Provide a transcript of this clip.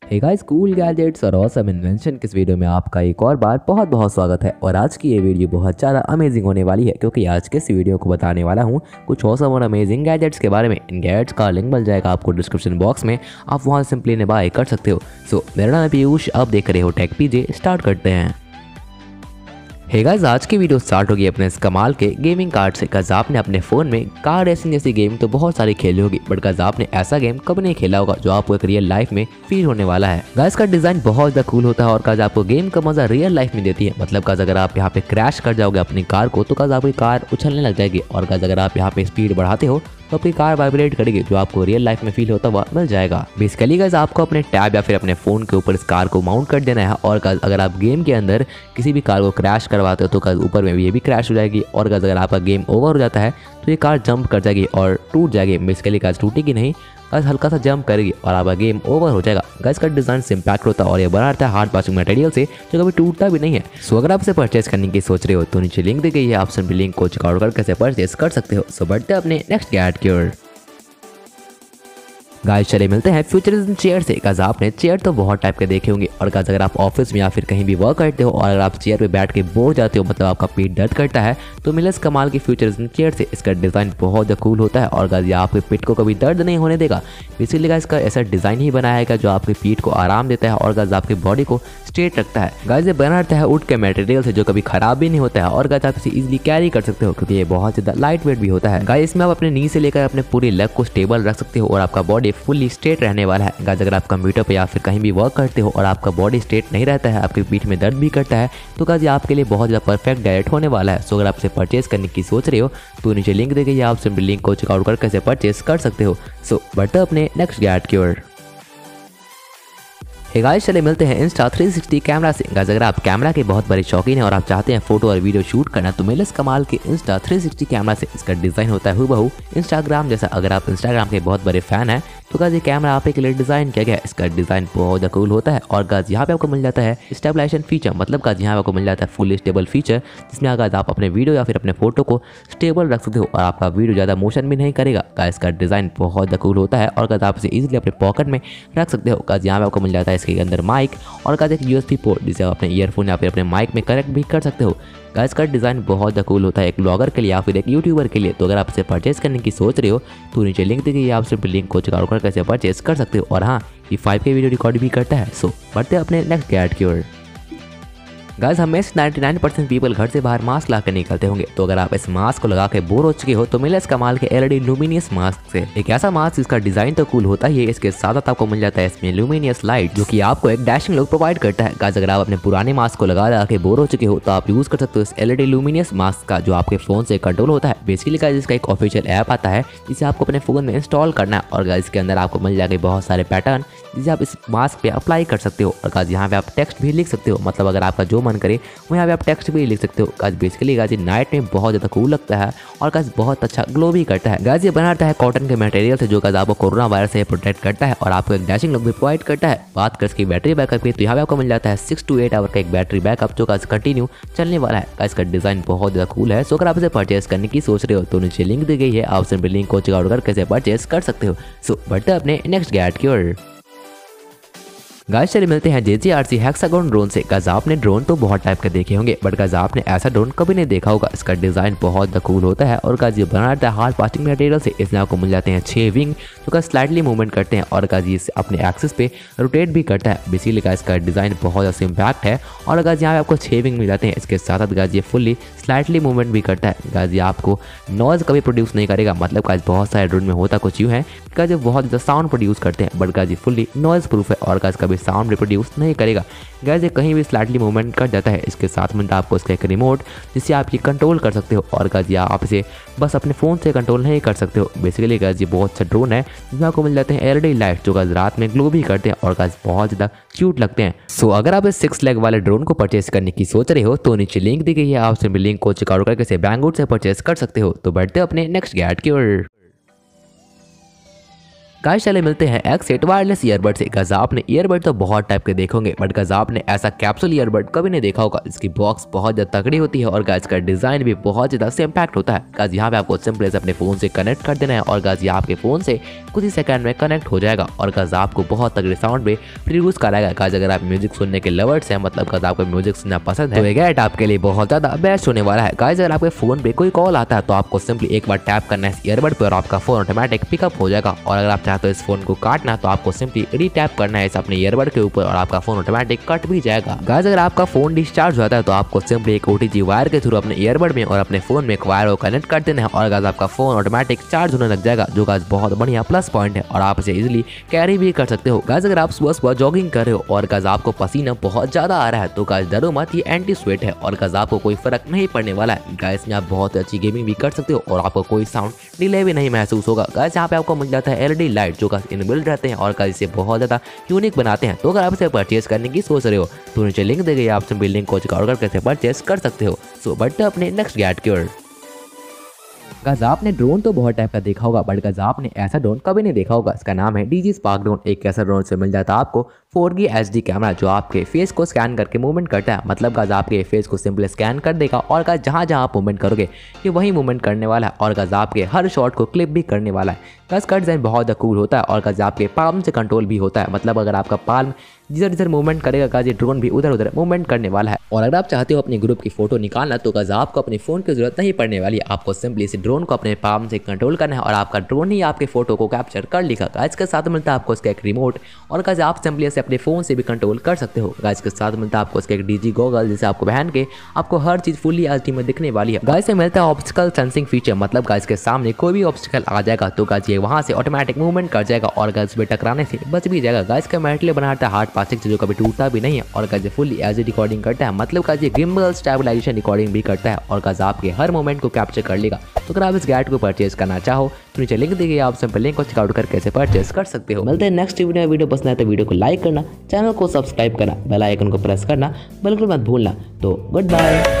हे guys, cool gadgets और awesome invention के इस वीडियो में आपका एक और बार बहुत बहुत स्वागत है। और आज की ये वीडियो बहुत ज़्यादा अमेजिंग होने वाली है क्योंकि आज के इस वीडियो को बताने वाला हूँ कुछ ऑसम और अमेजिंग गैजेट्स के बारे में। इन गैजेट्स का लिंक मिल जाएगा आपको डिस्क्रिप्शन बॉक्स में, आप वहाँ सिंपली इन्हें बाय कर सकते हो। सो मेरा नाम है पीयूष, आप देख रहे हो टेक पीजे। स्टार्ट करते हैं। हे गाइस, आज की वीडियो स्टार्ट होगी अपने इस कमाल के गेमिंग कार्ड से। गाइस, आपने अपने फोन में कार रेसिंग जैसी गेम तो बहुत सारी खेली होगी, बट गाइस आपने ऐसा गेम कभी नहीं खेला होगा जो आपको एक रियल लाइफ में फील होने वाला है। गाइस का डिजाइन बहुत ज्यादा कूल होता है और गाइस आपको गेम का मजा रियल लाइफ में देती है। मतलब गाइस अगर आप यहाँ पे क्रैश कर जाओगे अपनी कार को तो गाइस आपकी कार उछलने लग जाएगी, और गाइस अगर आप यहाँ पे स्पीड बढ़ाते हो तो आपकी कार वाइब्रेट करेगी, जो आपको रियल लाइफ में फील होता हुआ मिल जाएगा। बेसिकली गाइस आपको अपने टैब या फिर अपने फोन के ऊपर इस कार को माउंट कर देना है, और गाइस अगर आप गेम के अंदर किसी भी कार को क्रैश करवाते हो तो गाइस ऊपर में भी ये भी क्रैश हो जाएगी, और गाइस अगर आपका गेम ओवर हो जाता है तो ये कार जंप कर जाएगी और टूट जाएगी। बेसिकली गाइस टूटेगी नहीं, गाइस हल्का सा जंप करेगी और आपका गेम ओवर हो जाएगा। गाइस का डिजाइन सिंपैक्ट होता है और ये बना रहता है हार्ड प्लास्टिक मटेरियल से जो कभी टूटता भी नहीं है। सो अगर आप इसे परचेस करने की सोच रहे हो तो नीचे लिंक दी गई है, आप सिंपली लिंक को चेकआउट करके इसे परचेस कर सकते हो। सो बढ़ते हैं अपने नेक्स्ट गैजेट की ओर। गाइस चले मिलते हैं फ्यूचरिज्म चेयर से। गाइस आपने चेयर तो बहुत टाइप के देखे होंगे, और गाइस अगर आप ऑफिस में या फिर कहीं भी वर्क करते हो और अगर आप चेयर पे बैठ के बोर जाते हो, मतलब आपका पेट दर्द करता है, तो मिले इस कमाल की फ्यूचरिज्म चेयर से। इसका डिजाइन बहुत ज़्यादा कूल होता है और गाइस ये आपके पेट को कभी दर्द नहीं होने देगा। इसीलिए गाइस इसका ऐसा डिजाइन ही बनाया है जो आपके पीठ को आराम देता है और गाइस आपकी बॉडी को स्ट्रेट रखता है। गाइस ये बना रहता है वुड के मटेरियल से जो कभी खराब भी नहीं होता है, और गाइस आप इसे इजीली कैरी कर सकते हो क्योंकि ये बहुत ज़्यादा लाइट वेट भी होता है। गाइस इसमें आप अपने नी से लेकर अपने पूरी लेग को स्टेबल रख सकते हो और आपका बॉडी फुल्ली स्ट्रेट रहने वाला है। गाइस अगर आप कंप्यूटर पे या फिर कहीं भी वर्क करते हो और आपका बॉडी स्ट्रेट नहीं रहता है, आपकी पीठ में दर्द भी करता है, तो गाइस ये आपके लिए बहुत ज़्यादा परफेक्ट गैजेट होने वाला है। सो अगर आप इसे परचेस करने की सोच रहे हो तो नीचे लिंक दी गई है, आप सिंपली लिंक को चेकआउट करके इसे परचेस कर सकते हो। सो बढ़ते अपने नेक्स्ट गैजेट की ओर। हे गाइस चले मिलते हैं इंस्टा 360 कैमरा से। गाइस अगर आप कैमरा के बहुत बड़े शौकीन हैं और आप चाहते हैं फोटो और वीडियो शूट करना तो मिले इस कमाल के इंस्टा 360 कैमरा से। इसका डिजाइन होता है हूबहू इंस्टाग्राम जैसा। अगर आप इंस्टाग्राम के बहुत बड़े फैन हैं तो गाइस ये कैमरा आप के लिए डिजाइन किया गया है। इसका डिजाइन बहुत ज़्यादा कूल होता है और गाइस यहाँ पे आपको मिल जाता है स्टेबलाइजेशन फीचर। मतलब गाइस यहाँ पे आपको मिल जाता है फुल स्टेबल फीचर, जिसमें गाइस आप अपने वीडियो या फिर अपने फोटो को स्टेबल रख सकते हो और आपका वीडियो ज़्यादा मोशन भी नहीं करेगा। गाइस का डिजाइन बहुत ज़्यादा कूल होता है और गाइस आप इसे इजीली अपने पॉकेट में रख सकते हो। गाइस यहाँ पे आपको मिल जाता है इसके अंदर माइक और गाइस एक यूएसबी पोर्ट जिसे आप अपने ईयरफोन या फिर अपने माइक में कनेक्ट भी कर सकते हो। गाइस का डिज़ाइन बहुत ज़्यादा कूल होता है एक ब्लॉगर के लिए या फिर एक यूट्यूबर के लिए। तो अगर आप इसे परचेस करने की सोच रहे हो तो नीचे लिंक दी गई है, आप सिर्फ लिंक को चेकआउट करके इसे परचेस कर सकते हो। और हाँ, ये 5K वीडियो रिकॉर्ड भी करता है। सो बढ़ते हैं अपने नेक्स्ट गैजेट की ओर। गाइस हमें 99% पीपल घर से बाहर मास्क ला कर निकलते होंगे, तो अगर आप इस मास्क को लगा के बोर हो चुके हो तो मिले इस कमाल के एलईडी लुमिनियस मास्क से। एक ऐसा मास्क जिसका डिजाइन तो कूल होता ही है, इसके साथ साथ आपको मिल जाता है इसमें लुमिनियस लाइट जो कि आपको एक डैशिंग लुक प्रोवाइड करता है। गाइस अगर आप अपने पुराने मास्क को लगा के बोर हो चुके हो तो आप यूज कर सकते हो इस एलईडी लुमिनियस मास्क का, जो आपके फोन से कंट्रोल होता है। बेसिकली गाइस इसका एक ऑफिशियल ऐप आता है जिसे आपको अपने फोन में इंस्टॉल करना है, और गाइस इसके अंदर आपको मिल जाएगा बहुत सारे पैटर्न जिसे आप इस मास्क पे अप्लाई कर सकते हो। और गाइस यहाँ पे आप टेक्स्ट भी लिख सकते हो, मतलब अगर आपका जो मन करे वो यहाँ पे आप टेक्स्ट भी लिख सकते हो। गाइस बेसिकली गाइस नाइट में बहुत ज़्यादा कूल लगता है और गाइस बहुत अच्छा ग्लो भी करता है। गाइस ये बनाता है कॉटन के मटेरियल से जो गाइस आपको कोरोना वायरस से प्रोटेक्ट करता है और आपको एक डैशिंग लुक भी प्रोवाइड करता है। बात कर इसकी बैटरी बैकअप की तो यहाँ पे आपको मिल जाता है 6 to 8 आवर का एक बैटरी बैकअप जो गाइस कंटिन्यू चलने वाला है। गाइस का डिजाइन बहुत ज़्यादा कूल है। सो अगर आप इसे परचेस करने की सोच रहे हो तो नीचे लिंक दी गई है, आप सिंपली लिंक को चेकआउट करके इसे परचेस कर सकते हो। सो बढ़ते अपने नेक्स्ट गैजेट की ओर। गाइस चलिए मिलते हैं JCRC हेक्सागोन ड्रोन से। गाइस आपने ड्रोन तो बहुत टाइप के देखे होंगे, बट गाइस आपने ऐसा ड्रोन कभी नहीं देखा होगा। इसका डिजाइन बहुत कूल होता है और गाइस ये बना रहता है हार्ड प्लास्टिक मटेरियल से। इसमें आपको मिल जाते हैं 6 विंग जो गाइस स्लाइटली मूवमेंट करते हैं और गाइस ये अपने एक्सिस पे रोटेट भी करता है। बेसिकली गाइस का डिजाइन बहुत ज़्यादा इम्पैक्ट है और गाइस यहाँ पे आपको 6 विंग मिल जाते हैं। इसके साथ साथ गाइस ये फुल्ली स्लाइटली मूवमेंट भी करता है। गाइस ये आपको नॉइज कभी प्रोड्यूस नहीं करेगा। मतलब गाइस बहुत सारे ड्रोन में होता कुछ यूँ है गाइस ये बहुत ज़्यादा साउंड प्रोड्यूस करते हैं, बट गाइस ये फुल्ली नॉइज प्रूफ है और गाइस कभी साउंड रिप्रोड्यूस नहीं करेगा। गाइस ये कहीं भी स्लाइटली मूवमेंट कर जाता है। इसके साथ में आपको इसका एक रिमोट जिससे आप ये कंट्रोल कर सकते हो, और गाइस या आप इसे बस अपने फ़ोन से कंट्रोल नहीं कर सकते हो। बेसिकली गाइस ये बहुत अच्छा ड्रोन है जिसमें आपको मिल जाते हैं एलईडी लाइट जो गाइस रात में ग्लो भी करते हैं और गाइस बहुत ज़्यादा क्यूट लगते हैं। सो अगर आप इस 6 लेग वाले ड्रोन को परचेस करने की सोच रहे हो तो नीचे लिंक दी गई है, आप सिंपली लिंक को चेकआउट करके इसे बैंगवुड से परचेस कर सकते हो। तो बढ़ते अपने नेक्स्ट गैजेट की ओर। गाइस चले मिलते हैं एक्सेट वायरलेस ईयरबड से। गाइस आपने ईयरबड तो बहुत टाइप के देखोगे, बट गाइस आपने ऐसा कैप्सूल ईयरबड कभी नहीं देखा होगा। इसकी बॉक्स बहुत ज्यादा तगड़ी होती है और गाइस का डिजाइन भी बहुत ज्यादा सिंपैक्ट होता है। गाइस यहाँ पे आपको सिंपली अपने फोन से कनेक्ट कर देना है और गाइस ये आपके फोन से कुछ ही सेकंड में कनेक्ट हो जाएगा और गाइस आपको बहुत तगड़े साउंड में प्रोड्यूस कराएगा। गाइस अगर आप म्यूजिक सुनने के लवर्स हैं, मतलब गाइस आपको म्यूजिक सुनना पसंद है, तो ये गैजेट आपके लिए बहुत ज्यादा बेस्ट होने वाला है। गाइस अगर आपके फोन पे कोई कॉल आता है तो आपको सिंपली एक बार टैप करना है इस ईयरबड पे और आपका फोन ऑटोमेटिक पिकअप हो जाएगा। और अगर आप चाहते हो इस फोन को काटना तो आपको सिंपली री-टैप करना है इस अपने ईयरबड के ऊपर और आपका फोन ऑटोमेटिक कट भी जाएगा। गाइस अगर आपका फोन डिस्चार्ज हो जाता है तो आपको सिंपली एक OTG वायर के थ्रू अपने ईयरबड में और अपने फोन में एक वायर को कनेक्ट कर देना है और गाइस आपका फोन ऑटोमेटिक चार्ज होने लग जाएगा, जो गाइस बहुत बढ़िया प्लस पॉइंट है और आप इसे इजीली कैरी भी कर सकते हो। गाइस अगर आप सुबह सुबह जॉगिंग कर रहे हो और गाइस आपको पसीना बहुत ज्यादा आ रहा है तो गाइस डरो मत, ये एंटी स्वेट है और गाइस आपको कोई फर्क नहीं पड़ने वाला है। गाइस में आप बहुत अच्छी गेमिंग भी कर सकते हो और आपको कोई साउंड डिले भी नहीं महसूस होगा। गाइस यहाँ पे आपको मिल जाता है LED लाइट जो गाइस इनबिल्ट रहते हैं और गाइस इसे बहुत ज्यादा यूनिक बनाते हैं। तो अगर आप इसे परचेज करने की सोच रहे हो तो नीचे लिंक दी गई है, आप सिंपली लिंक को चेकआउट करके इसे परचेज कर सकते हो। सो बढ़ते अपने नेक्स्ट गैजेट की ओर। गाइस आपने ड्रोन तो बहुत टाइप का देखा होगा, बट गाइस आपने ऐसा ड्रोन कभी नहीं देखा होगा। इसका नाम है DJI Spark ड्रोन। एक ऐसा ड्रोन से मिल जाता है आपको 4K HD कैमरा जो आपके फेस को स्कैन करके मूवमेंट करता है। मतलब गाइस आपके फेस को सिंपली स्कैन कर देगा और गाइस जहाँ जहाँ आप मूवमेंट करोगे ये वही मूवमेंट करने वाला है और गाइस आपके हर शॉट को क्लिप भी करने वाला है। गाइस का डिजाइन बहुत ज़्यादा कूल होता है और गाइस आपके पाल्म से कंट्रोल भी होता है। मतलब अगर आपका पाल्म जिधर जिधर मूवमेंट करेगा गाइस ये ड्रोन भी उधर उधर मूवमेंट करने वाला है। और अगर आप चाहते हो अपने ग्रुप की फोटो निकालना तो गाइस आपको अपने फोन की जरूरत नहीं पड़ने वाली है। आपको सिंपली इस ड्रोन को अपने पाल्म से कंट्रोल करना है और आपका ड्रोन ही आपके फोटो को कैप्चर कर लेगा। गाइस के साथ मिलता है आपको इसका एक रिमोट और गाइस आप सिंपली इसे अपने फोन से भी कंट्रोल कर सकते हो। गाइस के साथ मिलता है आपको इसका एक DJI गॉगल जिसे आपको पहन के आपको हर चीज फुल्ली HD में दिखने वाली है। गाइस से मिलता है ऑब्स्टिकल सेंसिंग फीचर। मतलब गाइस के सामने कोई भी ऑब्स्टिकल आ जाएगा तो गाइस ये वहां से ऑटोमेटिक मूवमेंट कर जाएगा और गाइस पे टकराने से बच भी जाएगा। गाइस का मेटल बनाता है हार्ड प्लास्टिक से जो कभी टूटता भी नहीं है और गाइस फुल्ली HD रिकॉर्डिंग करता है। मतलब गाइस ये गिम्बल स्टेबलाइजेशन रिकॉर्डिंग भी करता है और गाइस आपके हर मोमेंट को कैप्चर कर लेगा। तो अगर आप इस गैजेट को परचेज करना चाहो तो नीचे लिंक दी गई, आप सिंपल लिंक को चेकआउट करके इसे परचेज कर सकते हो। मिलते हैं नेक्स्ट वीडियो पसंद आए तो वीडियो को लाइक करना, चैनल को सब्सक्राइब करना, बेल आइकन को प्रेस करना बिल्कुल मत भूलना। तो गुड बाय।